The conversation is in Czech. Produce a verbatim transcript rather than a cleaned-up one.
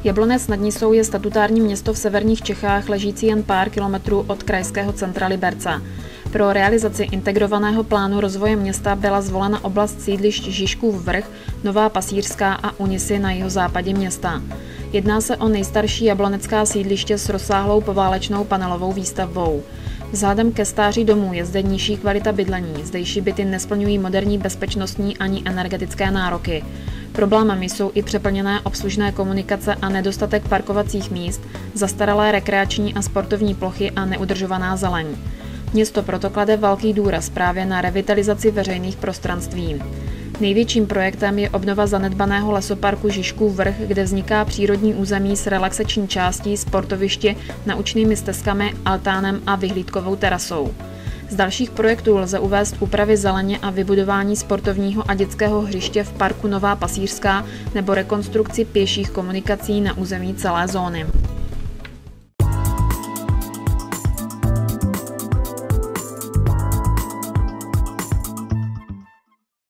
Jablonec nad Nisou je statutární město v severních Čechách, ležící jen pár kilometrů od krajského centra Liberce. Pro realizaci integrovaného plánu rozvoje města byla zvolena oblast sídlišť Žižkův Vrch, Nová Pasírská a Unisy na jihozápadě města. Jedná se o nejstarší jablonecká sídliště s rozsáhlou poválečnou panelovou výstavbou. Vzhledem ke stáří domů je zde nižší kvalita bydlení, zdejší byty nesplňují moderní bezpečnostní ani energetické nároky. Problémem jsou i přeplněné obslužné komunikace a nedostatek parkovacích míst, zastaralé rekreační a sportovní plochy a neudržovaná zeleň. Město proto klade velký důraz právě na revitalizaci veřejných prostranství. Největším projektem je obnova zanedbaného lesoparku Žižkův Vrch, kde vzniká přírodní území s relaxační částí, sportoviště, naučnými stezkami, altánem a vyhlídkovou terasou. Z dalších projektů lze uvést úpravy zeleně a vybudování sportovního a dětského hřiště v parku Nová Pasírská nebo rekonstrukci pěších komunikací na území celé zóny.